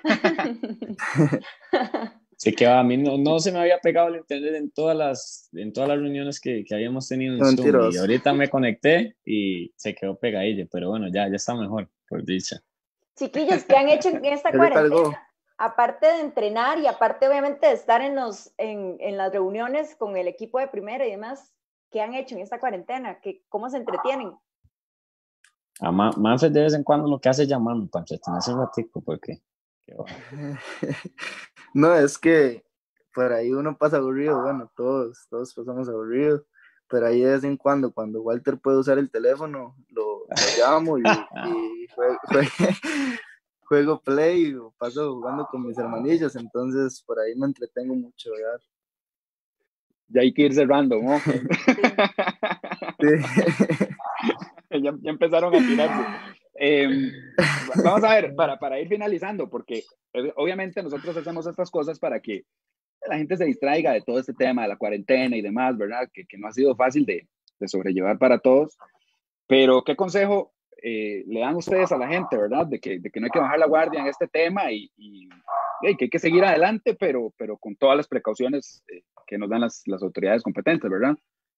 Sí, que a mí no, no se me había pegado el internet en todas las, en todas las reuniones que, que habíamos tenido en Zoom, y ahorita me conecté y se quedó pegadillo, pero bueno, ya, ya está mejor, por dicha. Chiquillos, ¿qué han hecho en esta cuarentena? Aparte de entrenar y aparte obviamente de estar en, los, en, en las reuniones con el equipo de primera y demás, ¿qué han hecho en esta cuarentena? ¿Qué, ¿Cómo se entretienen? A Manfred de vez en cuando lo que hace es llamarme para entretenerse un ratico, porque... No, es que por ahí uno pasa aburrido, bueno, todos, todos pasamos aburridos, pero ahí de vez en cuando, cuando Walter puede usar el teléfono, lo, lo llamo y, y juego, juego, juego play o paso jugando con mis hermanillos, entonces por ahí me entretengo mucho, ¿verdad? Ya hay que ir cerrando, ¿no? Sí. Sí. ya, ya empezaron a tirarse. Eh, vamos a ver, para, para ir finalizando, porque obviamente nosotros hacemos estas cosas para que la gente se distraiga de todo este tema de la cuarentena y demás, ¿verdad? Que, que no ha sido fácil de, de sobrellevar para todos. Pero, ¿qué consejo eh, le dan ustedes a la gente, ¿verdad? De que, de que no hay que bajar la guardia en este tema y, y, y que hay que seguir adelante, pero, pero con todas las precauciones eh, que nos dan las, las autoridades competentes, ¿verdad?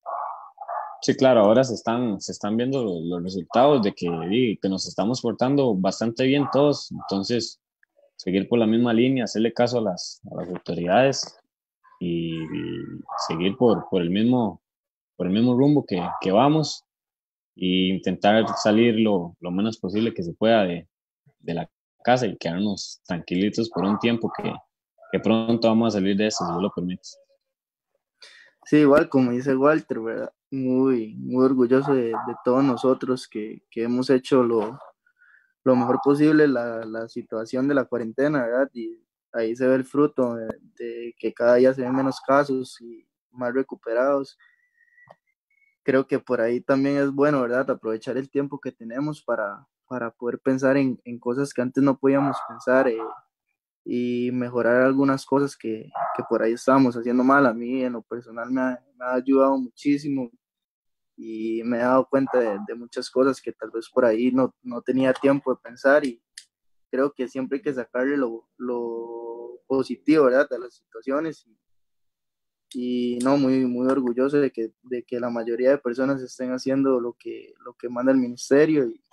Sí, claro, ahora se están, se están viendo los, los resultados de que, que nos estamos portando bastante bien todos, entonces seguir por la misma línea, hacerle caso a las, a las autoridades y, y seguir por, por, el mismo, por el mismo rumbo que, que vamos e intentar salir lo, lo menos posible que se pueda de, de la casa y quedarnos tranquilitos por un tiempo que, que pronto vamos a salir de esto, si Dios lo permite. Sí, igual como dice Walter, ¿verdad? Muy, muy orgulloso de, de todos nosotros que, que hemos hecho lo, lo mejor posible la, la situación de la cuarentena, ¿verdad? Y ahí se ve el fruto de, de que cada día se ven menos casos y más recuperados. Creo que por ahí también es bueno, ¿verdad? Aprovechar el tiempo que tenemos para, para poder pensar en, en cosas que antes no podíamos pensar eh, y mejorar algunas cosas que, que por ahí estábamos haciendo mal. A mí en lo personal me ha, me ha ayudado muchísimo y me he dado cuenta de, de muchas cosas que tal vez por ahí no, no tenía tiempo de pensar, y creo que siempre hay que sacarle lo, lo positivo, ¿verdad? De las situaciones y, y no, muy, muy orgulloso de que, de que la mayoría de personas estén haciendo lo que, lo que manda el ministerio y,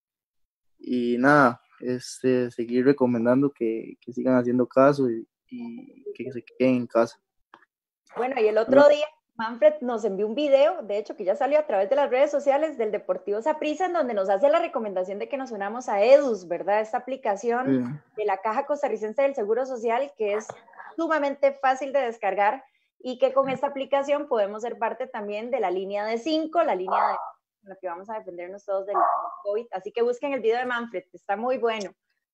y nada, este, seguir recomendando que, que sigan haciendo caso y, y que se queden en casa. Bueno, y el otro día Manfred nos envió un video, de hecho que ya salió a través de las redes sociales del Deportivo Saprissa, en donde nos hace la recomendación de que nos unamos a Edus, ¿verdad? Esta aplicación sí. de la Caja Costarricense del Seguro Social, que es sumamente fácil de descargar y que con esta aplicación podemos ser parte también de la línea de cinco, la línea de con la que vamos a defendernos todos del, del COVID. Así que busquen el video de Manfred, está muy bueno.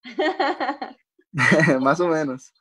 Más o menos.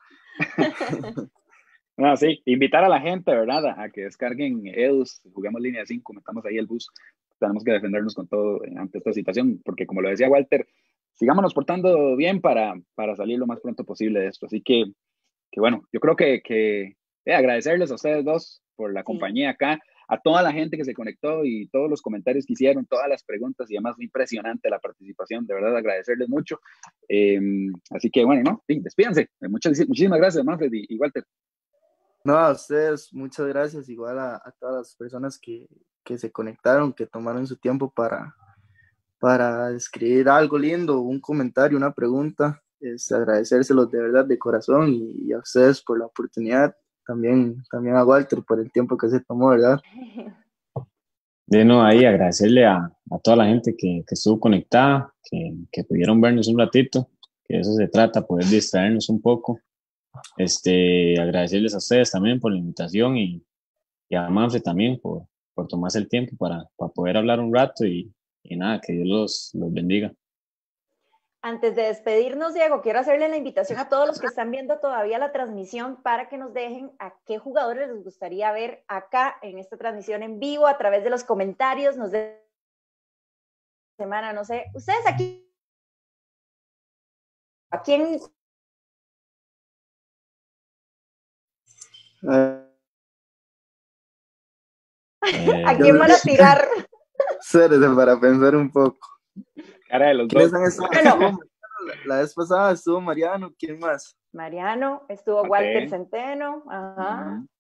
No, sí, invitar a la gente, ¿verdad? A, a que descarguen Edus, juguemos línea cinco, metamos ahí el bus. Tenemos que defendernos con todo ante esta situación, porque como lo decía Walter, sigámonos portando bien para, para salir lo más pronto posible de esto. Así que, que bueno, yo creo que, que eh, agradecerles a ustedes dos por la compañía acá, a toda la gente que se conectó y todos los comentarios que hicieron, todas las preguntas y además impresionante la participación, de verdad agradecerles mucho. Eh, así que bueno, no, sí, despídanse. Muchas, muchísimas gracias, Manfred y, y Walter. No, a ustedes, muchas gracias, igual a, a todas las personas que, que se conectaron, que tomaron su tiempo para, para escribir algo lindo, un comentario, una pregunta. Es agradecérselos de verdad de corazón y, y a ustedes por la oportunidad, también, también a Walter por el tiempo que se tomó, ¿verdad? De nuevo ahí agradecerle a, a toda la gente que, que estuvo conectada, que, que pudieron vernos un ratito, que de eso se trata, poder distraernos un poco. Este, agradecerles a ustedes también por la invitación y, y a Manfred también por, por tomarse el tiempo para, para poder hablar un rato y, y nada, que Dios los, los bendiga. Antes de despedirnos, Diego, quiero hacerle la invitación a todos los que están viendo todavía la transmisión para que nos dejen a qué jugadores les gustaría ver acá en esta transmisión en vivo a través de los comentarios. Nos de semana, no sé, ustedes aquí ¿A quién? Eh, ¿A quién van a tirar? Espérese para pensar un poco. Cara de los ¿Quiénes dos. han estado? Bueno. Estuvo Mariano, la, la vez pasada estuvo Mariano, ¿quién más? Mariano, estuvo Mate. Walter Centeno, ajá. Ujú.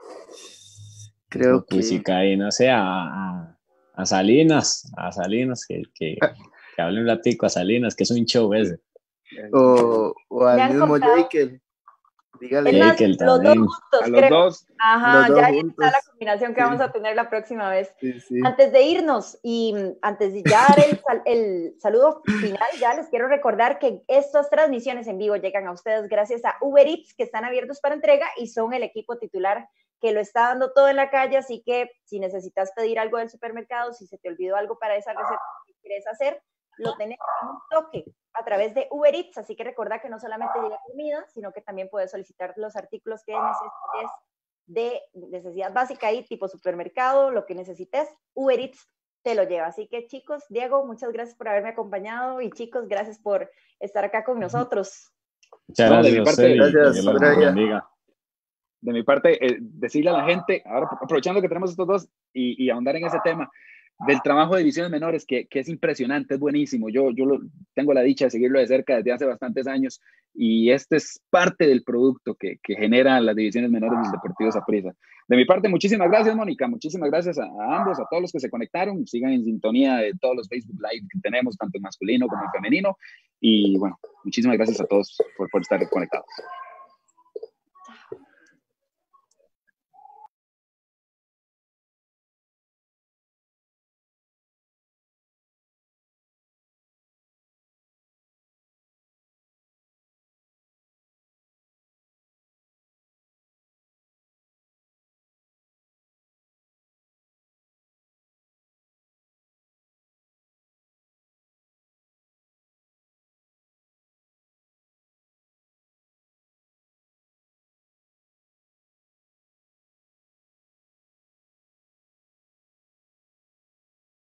Creo Pues que sí, caí, no sé, a, a, a Salinas, a Salinas, que, que, que hable un ratico a Salinas, que es un show ese. o, o Me al han mismo contado. Jekyll. Dígale. Es más, Jekyll los dos también. juntos, A los creo. dos. Ajá, Los dos ya ahí juntos. está la combinación que Sí. vamos a tener la próxima vez. Sí, sí. Antes de irnos y mm, antes de ya dar el, sal- el saludo final, ya les quiero recordar que estas transmisiones en vivo llegan a ustedes gracias a Uber Eats, que están abiertos para entrega y son el equipo titular que lo está dando todo en la calle, así que si necesitas pedir algo del supermercado, si se te olvidó algo para esa receta que quieres hacer, lo tenés en un toque a través de Uber Eats, así que recordá que no solamente llega comida, sino que también puedes solicitar los artículos que necesites de necesidad básica ahí, tipo supermercado, lo que necesites, Uber Eats te lo lleva. Así que chicos, Diego, muchas gracias por haberme acompañado y chicos, gracias por estar acá con nosotros. Muchas No, de gracias mi a parte, usted y que gracias, Dios los Brian. bendiga. De mi parte, eh, decirle a la gente, ahora aprovechando que tenemos estos dos y, y ahondar en ese tema, del trabajo de divisiones menores, que, que es impresionante, es buenísimo. Yo, yo lo, tengo la dicha de seguirlo de cerca desde hace bastantes años y este es parte del producto que, que generan las divisiones menores del Deportivo Saprissa. De mi parte, muchísimas gracias, Mónica, muchísimas gracias a, a ambos, a todos los que se conectaron, sigan en sintonía de todos los Facebook Live que tenemos, tanto en masculino como en femenino, y bueno, muchísimas gracias a todos por, por estar conectados.